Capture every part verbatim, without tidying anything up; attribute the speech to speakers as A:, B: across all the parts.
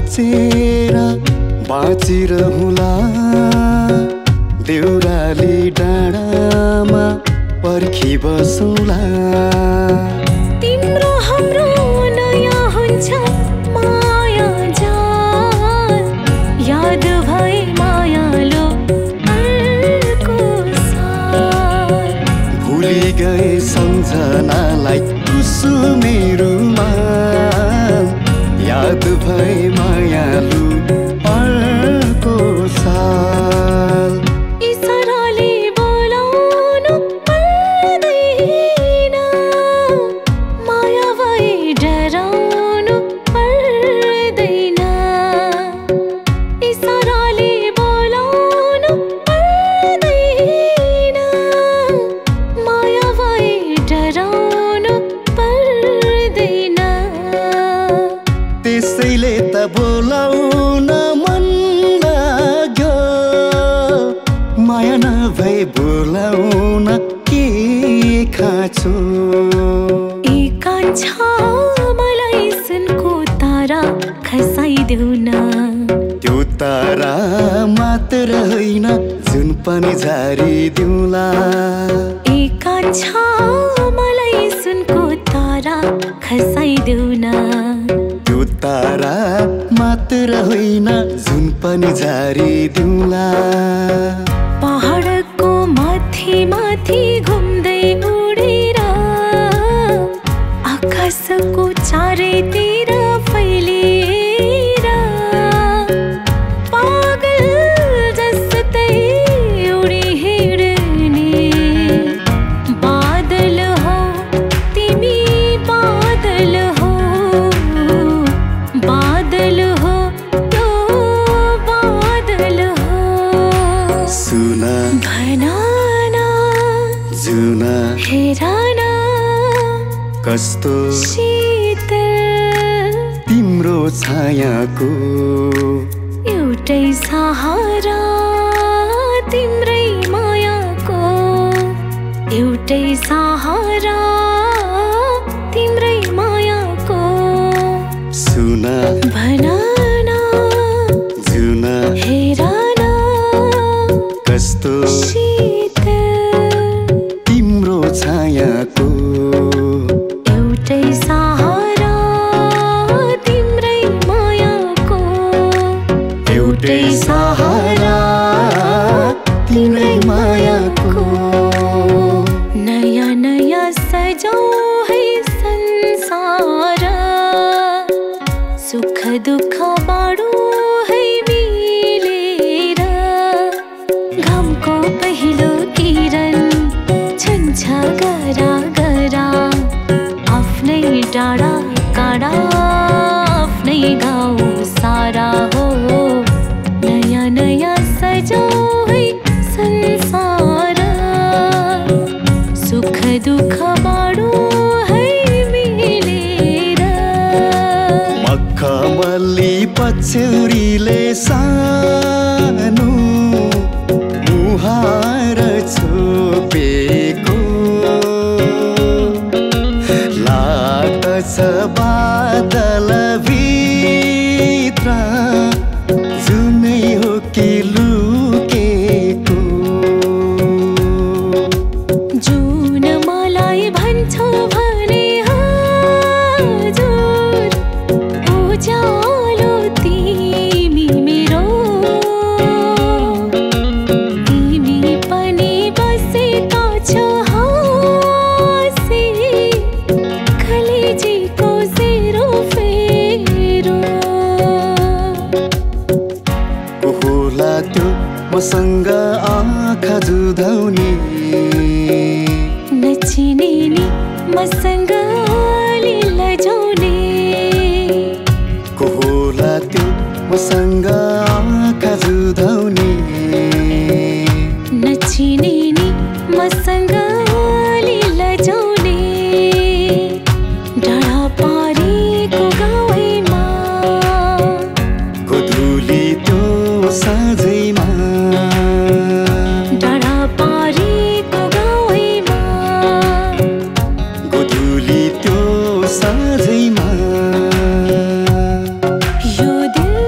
A: सोचेर बाँचिरहुला देउराली डाँडामा पर्खी बसौला
B: तिम्रो हाम्रो नयाँ हुन्छ माया जाल याद भए मायालो अर्को साल
A: भुलि गए सम्झनालाई कुसुमेरुमा याद भए मायालु अर्को साल
B: इसाराले बोलाउनु पर्दैन माया भए डराउनु पर्दैन इसाराले बोलाउनु पर्दैन माया भए डराउनु पर्दैन
A: त्यसैले त बोलाउन मन लाग्यो माया नभए बोलाउन के खाँचो
B: एकान्छ मलाई सुनको तारा खसाइदेऊ न
A: त्यो तारा मात्र होइन जुन पनि झारिदिउँला
B: एकान्छ मलाई सुनको तारा खसाइदेऊ न
A: त्यो तारा मात्र होइन जुन पनि झारिदिउँला
B: पहाडको माथि माथि घुम्दै उडेर आकाशको चारैतिर फैलिएर पागल जस्तै उडी हिँड्ने बादल हो तिमी बादल हो बादल हो त्यो बादल हो
A: सुन
B: भनाना
A: जुन
B: हेराना
A: कस्तो
B: शीतल
A: तिम्रो छायाको
B: एउटै सहारा तिम्रै मायाको एउटै सहारा तिम्रै मायाको
A: सुन
B: भनाना
A: जुन
B: हेराना
A: कस्तो
B: शीतल
A: तिम्रो छायाको
B: एउटै सहारा तिम्रै मायाको
A: एउटै सहारा तिम्रै मायाको
B: नयाँ नयाँ सजाऊ है संसार सुख दुःख बाँडौ है मिलेर घामको पहिलो किरण छन्छ गरा गरा आफ्नै डाँडा काँडा आफ्नै गाउँ सारा हो नयाँ नयाँ सजाऊ है संसार सुख दुःख बाँडौ है मिलेर
A: मखमली पछौरीले सानो मुहार छोपेको लाग्दछ बादल भित्र जुनै हो कि लुकेको
B: जुन मलाई भन्छौ भने हजुर उज्यालो तिमी मेरो तिमी पनि बसेका छौ हाँसी कलेजीको सेरो फेरो
A: को होला त्यो मसँग आँखा जुधाउने
B: नचिने नि मसँग अलि लजाउने
A: को होला त्यो मसँग आँखा जुधाउने
B: नचिने नि मसँग अलि लजाउने डाँडा पारीको गाउँमा
A: गोधुली त्यो साँझैमा
B: डाँडा पारीको गाउँमा
A: गोधुली त्यो साँझैमा
B: यो दिल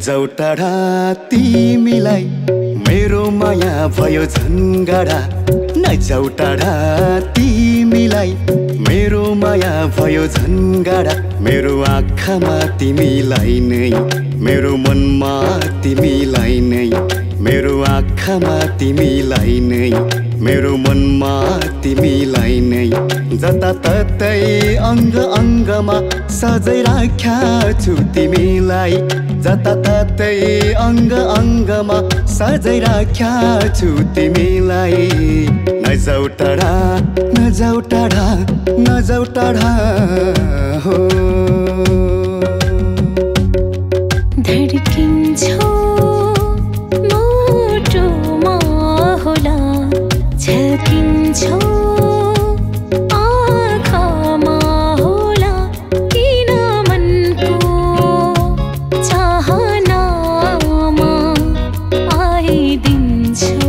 A: नजाऊ टाढा तिमीलाई मेरो माया भयो झन्गाडा नजाऊ टाढा तिमीलाई मेरो माया भयो झन्गाडा मेरो आँखामा तिमीलाई नै मेरो मनमा तिमीलाई नै मेरो आँखामा तिमीलाई नै मेरो मनमा तिमीलाई नै जताततै अङ्ग अङ्गमा सजै राख्या छु तिमीलाई जताततै अङ्ग अङ्गमा सजै राख्या छु तिमीलाई नजाऊ टाढा नजाऊ टाढा नजाऊ टाढा हो
B: धड्किन्छौ मुटुमा होला झल्किन्छौ आँखामा होला किन मनको चाहनामा आइदिन्छौ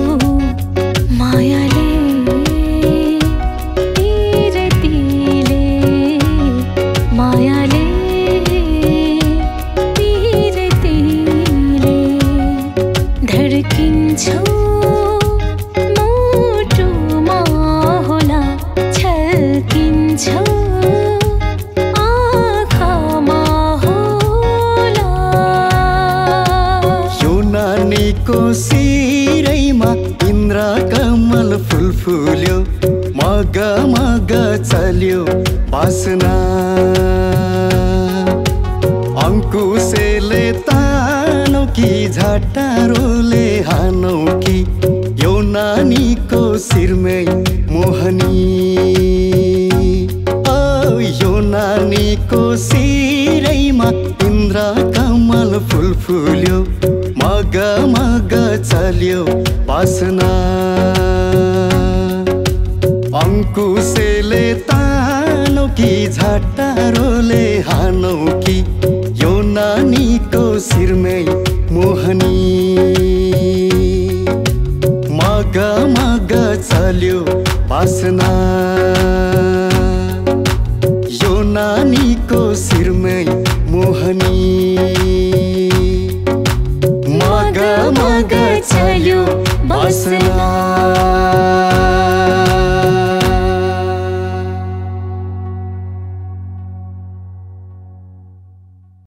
B: मायाले तिरतिले मायाले तिरतिले धड्किन्छौ मुटुमा होला झल्किन्छौ आँखामा होला
A: यो नानीको शिरैमा इन्द्र कमल फुल फुल्यो मग मग चल्यो बासना अंकुशेले तानौ कि झटारोले हानौ कि यो नानीको शिरमै मोहनी ओ यो नानीको शिरैमा इन्द्र कमल फुल फुल्यो मग मग चल्यो बासना अंकुशेले तानौ कि झटारोले हानौ कि यो नानीको शिरमै मोहनी मग मग चल्यो बासना यो नानीको शिरमै मोहनी